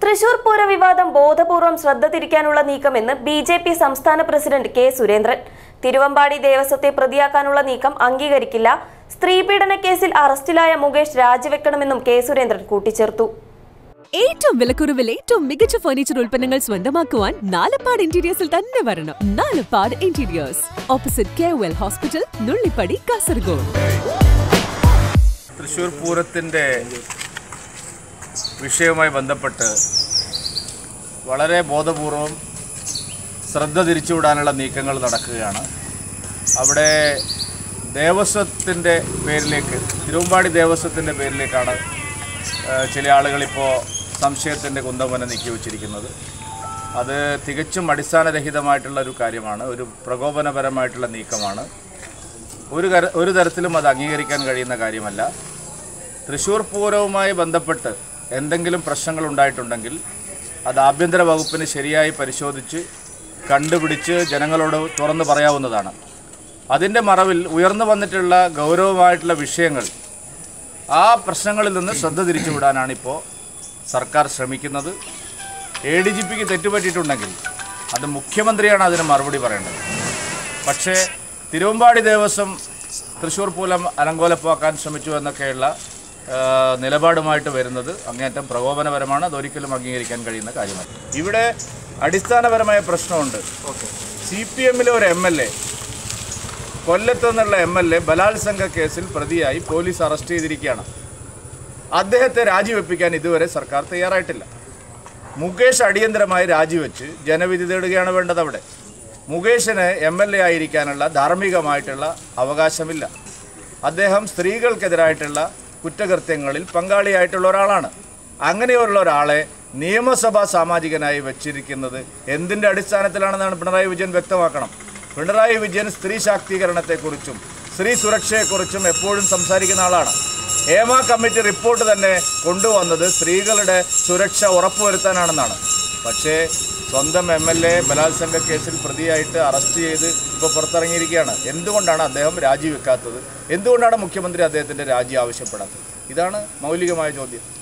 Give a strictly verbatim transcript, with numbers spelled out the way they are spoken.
തൃശൂർ പൂര വിവാദം ബോധപൂർവം ശ്രദ്ധ തിരിക്കാനുള്ള നീക്കമെന്ന് ബി ജെ പി സംസ്ഥാന പ്രസിഡന്റ് കെ സുരേന്ദ്രൻ. തിരുവമ്പാടി ദേവസ്വത്തെ പ്രതിയാക്കാനുള്ള നീക്കം അംഗീകരിക്കില്ല. സ്ത്രീപീഡന കേസിൽ അറസ്റ്റിലായ മുകേഷ് രാജിവെക്കണമെന്നും കെ സുരേന്ദ്രൻ കൂട്ടിച്ചേർത്തു. ഏറ്റവും വിലക്കുറവിൽ ഏറ്റവും മികച്ച ഫർണിച്ചർ ഉൽപ്പന്നങ്ങൾ സ്വന്തമാക്കുവാൻ നാലപ്പാട് ഇന്റീരിയേഴ്സിൽ തന്നെ വരണം. Nalappad interiors, opposite K O L hospital, Nullippady, Kasaragod. Thrissur പൂരത്തിൻ്റെ വിഷയവുമായി ബന്ധപ്പെട്ട് വളരെ ബോധപൂർവം ശ്രദ്ധ തിരിച്ചുവിടാനുള്ള നീക്കങ്ങൾ നടക്കുകയാണ്. അവിടെ ദേവസ്വത്തിൻ്റെ പേരിലേക്ക്, തിരുവമ്പാടി ദേവസ്വത്തിൻ്റെ പേരിലേക്കാണ് ചില ആളുകളിപ്പോൾ സംശയത്തിൻ്റെ കുന്തമന നീക്കി വച്ചിരിക്കുന്നത്. അത് തികച്ചും അടിസ്ഥാനരഹിതമായിട്ടുള്ള ഒരു കാര്യമാണ്, ഒരു പ്രകോപനപരമായിട്ടുള്ള നീക്കമാണ്. ഒരു കര ഒരു തരത്തിലും അത് അംഗീകരിക്കാൻ കഴിയുന്ന കാര്യമല്ല. തൃശ്ശൂർ പൂരവുമായി ബന്ധപ്പെട്ട് എന്തെങ്കിലും പ്രശ്നങ്ങൾ ഉണ്ടായിട്ടുണ്ടെങ്കിൽ അത് ആഭ്യന്തര വകുപ്പിന് ശരിയായി പരിശോധിച്ച് കണ്ടുപിടിച്ച് ജനങ്ങളോട് തുറന്നു പറയാവുന്നതാണ്. അതിൻ്റെ മറവിൽ ഉയർന്നു വന്നിട്ടുള്ള ഗൗരവമായിട്ടുള്ള വിഷയങ്ങൾ, ആ പ്രശ്നങ്ങളിൽ നിന്ന് ശ്രദ്ധ തിരിച്ചുവിടാനാണ് ഇപ്പോൾ സർക്കാർ ശ്രമിക്കുന്നത്. എ ഡി ജി പിക്ക് തെറ്റുപറ്റിയിട്ടുണ്ടെങ്കിൽ അത് മുഖ്യമന്ത്രിയാണ് അതിന് മറുപടി പറയേണ്ടത്. പക്ഷേ തിരുവമ്പാടി ദേവസ്വം തൃശ്ശൂർ പൂരം അലങ്കോലപ്പാക്കാൻ ശ്രമിച്ചു എന്നൊക്കെയുള്ള നിലപാടുമായിട്ട് വരുന്നത് അങ്ങേയറ്റം പ്രകോപനപരമാണ്. അതൊരിക്കലും അംഗീകരിക്കാൻ കഴിയുന്ന കാര്യമല്ല. ഇവിടെ അടിസ്ഥാനപരമായ പ്രശ്നമുണ്ട്. സി പി എമ്മിലെ ഒരു എം എൽ എ, കൊല്ലത്തു നിന്നുള്ള എം എൽ എ ബലാത്സംഗ കേസിൽ പ്രതിയായി പോലീസ് അറസ്റ്റ് ചെയ്തിരിക്കുകയാണ്. അദ്ദേഹത്തെ രാജിവെപ്പിക്കാൻ ഇതുവരെ സർക്കാർ തയ്യാറായിട്ടില്ല. മുകേഷ് അടിയന്തരമായി രാജിവെച്ച് ജനവിധി തേടുകയാണ് വേണ്ടത്. അവിടെ മുകേഷിന് എം എൽ എ ആയിരിക്കാനുള്ള ധാർമ്മികമായിട്ടുള്ള അവകാശമില്ല. അദ്ദേഹം സ്ത്രീകൾക്കെതിരായിട്ടുള്ള കുറ്റകൃത്യങ്ങളിൽ പങ്കാളിയായിട്ടുള്ള ഒരാളാണ്. അങ്ങനെയുള്ള ഒരാളെ നിയമസഭാ സാമാജികനായി വെച്ചിരിക്കുന്നത് എന്തിൻ്റെ അടിസ്ഥാനത്തിലാണെന്നാണ് പിണറായി വിജയൻ വ്യക്തമാക്കണം. പിണറായി വിജയൻ സ്ത്രീ ശാക്തീകരണത്തെക്കുറിച്ചും സ്ത്രീ സുരക്ഷയെക്കുറിച്ചും എപ്പോഴും സംസാരിക്കുന്ന ആളാണ്. ഹേമ കമ്മിറ്റി റിപ്പോർട്ട് തന്നെ കൊണ്ടുവന്നത് സ്ത്രീകളുടെ സുരക്ഷ ഉറപ്പുവരുത്താനാണെന്നാണ്. പക്ഷേ സ്വന്തം എം എൽ എ ബലാത്സംഗ കേസിൽ പ്രതിയായിട്ട് അറസ്റ്റ് ചെയ്ത് ഇപ്പോൾ പുറത്തിറങ്ങിയിരിക്കുകയാണ്. എന്തുകൊണ്ടാണ് അദ്ദേഹം രാജിവെക്കാത്തത്? എന്തുകൊണ്ടാണ് മുഖ്യമന്ത്രി അദ്ദേഹത്തിൻ്റെ രാജി ആവശ്യപ്പെടാത്തത്? ഇതാണ് മൗലികമായ ചോദ്യം.